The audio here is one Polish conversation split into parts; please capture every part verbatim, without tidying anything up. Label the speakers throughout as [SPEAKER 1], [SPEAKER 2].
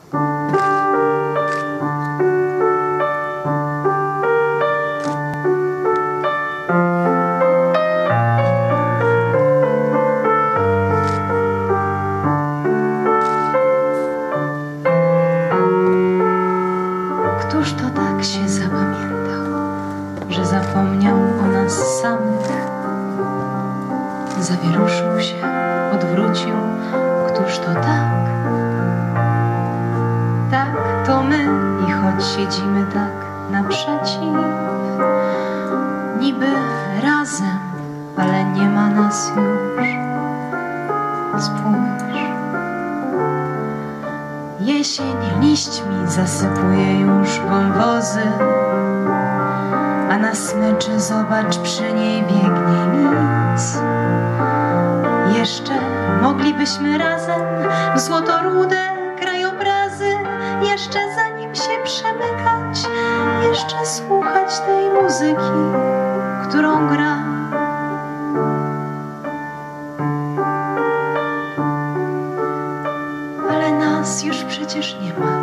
[SPEAKER 1] Któż to tak się zapamiętał, że zapomniał o nas samych? Zawieruszył się, odwrócił. Któż to tak? Tak, to my. I choć siedzimy tak naprzeciw, niby razem, ale nie ma nas już. Spójrz, jesień liśćmi zasypuje już wąwozy, a na smyczy zobacz, przy niej biegnie nic. Jeszcze moglibyśmy razem w złotorude krajobrazy, jeszcze zanim się przemykać, jeszcze słuchać tej muzyki, którą gra. Ale nas już przecież nie ma,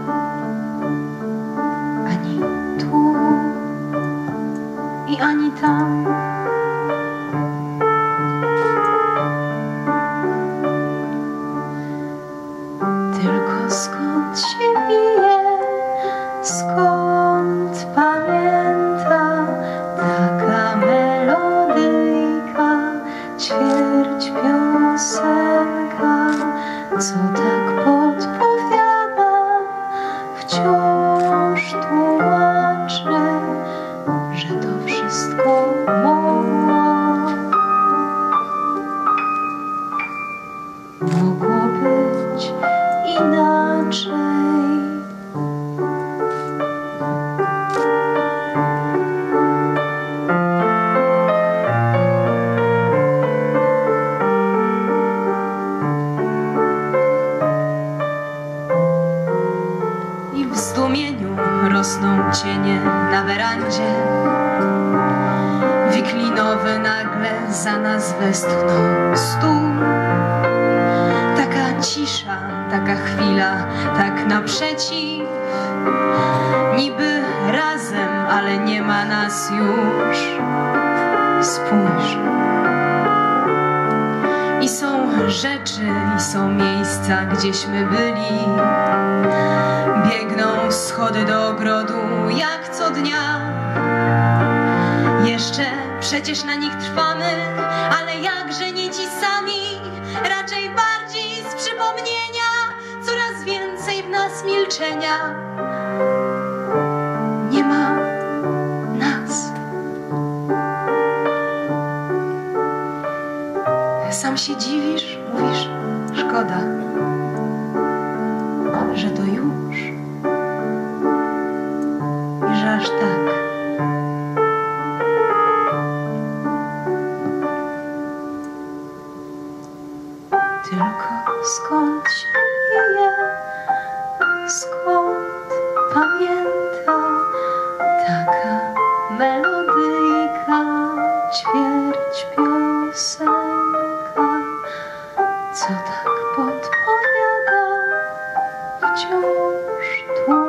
[SPEAKER 1] ani tu i ani tam. Tylko skąd się wije, skąd pamięta taka melodyjka, ćwierć piosenka, co tak podpowiada, wciąż tłumaczy, że to wszystko mogło, mogło być inaczej. I w zdumieniu rosną cienie na werandzie. Wiklinowy nagle za nas westchnął stół. Taka cisza, taka chwila, tak naprzeciw. Niby razem, ale nie ma nas już. Spójrz. I są rzeczy, i są miejsca, gdzieśmy byli. Biegną schody do ogrodu, jak co dnia. Jeszcze przecież na nich trwamy, ale jakże nie ci sami. Raczej bardziej z przypomnienia, coraz więcej w nas milczenia. Nie ma nas. Sam się dziwisz, mówisz, szkoda, że to już i że aż tak. Tylko skąd się wije, skąd pamięta taka melodyjka, ćwierć piosenka, co tak podpowiada, wciąż tu.